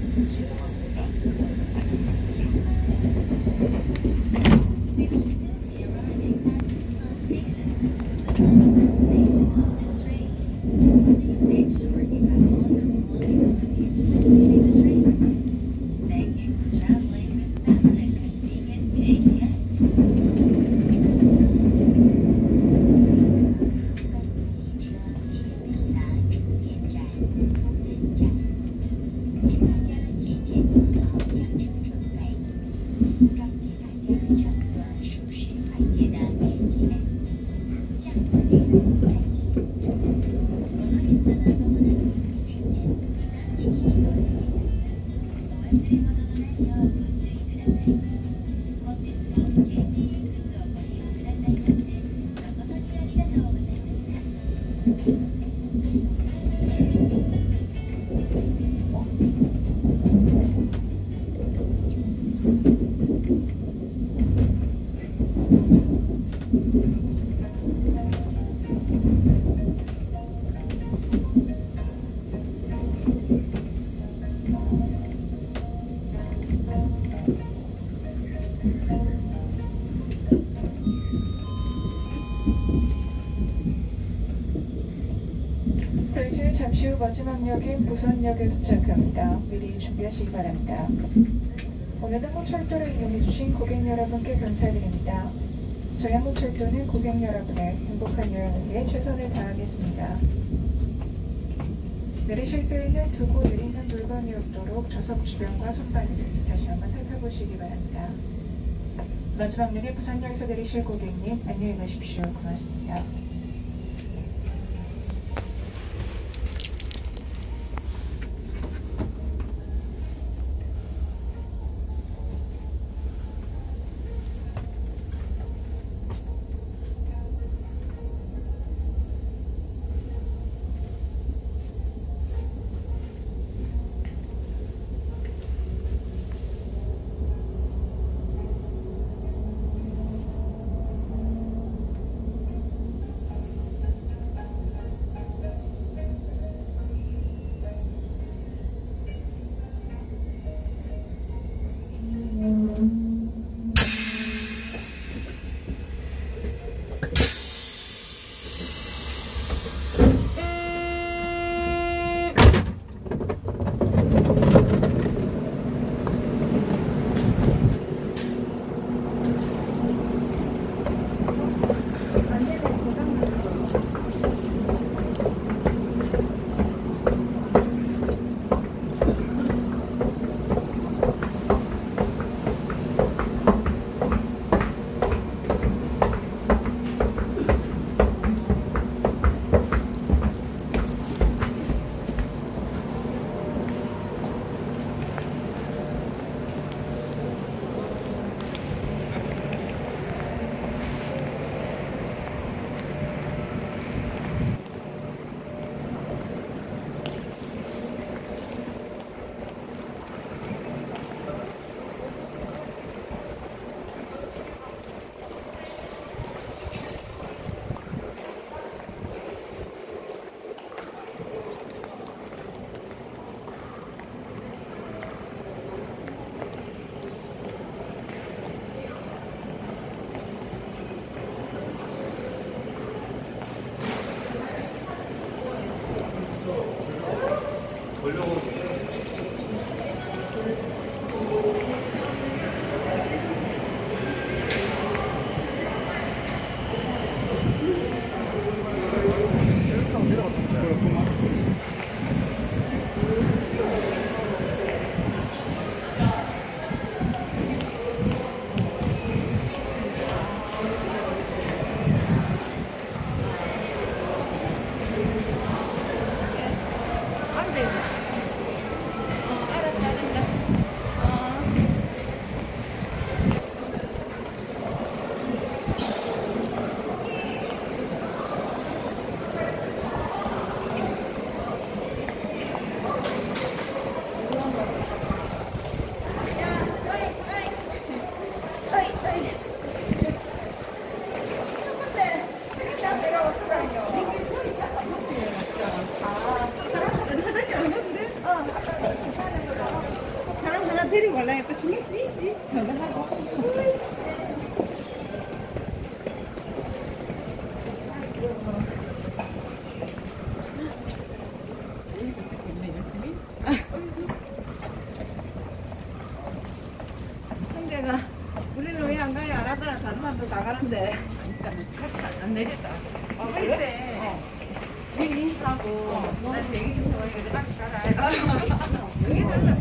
We will soon be arriving at Busan Station, the final destination of this train. Please make sure you have all your belongings with you when leaving the train. Thank you for traveling with fast and convenient KTX. 저희는 잠시 후 마지막 역인 부산역에 도착합니다. 미리 준비하시기 바랍니다. 오늘 한국철도를 이용해주신 고객 여러분께 감사드립니다. 저희 한국철도는 고객 여러분의 행복한 여행을 위해 최선을 다하겠습니다. 내리실 때에는 두고 내리는 물건이 없도록 좌석 주변과 선반을 다시 한번 살펴보시기 바랍니다. 마지막 역인 부산역에서 내리실 고객님 안녕히 가십시오. 고맙습니다. 데리고 가려니까 또 신경 쓰이지. 전화하고. 성대가 우리는 왜 안 가요? 안 하더라. 다른 사람도 다 가는데. 같이 안 내렸다. 할때 미리 인사하고 난 얘기 좀 해보니까 같이 가라. 여기는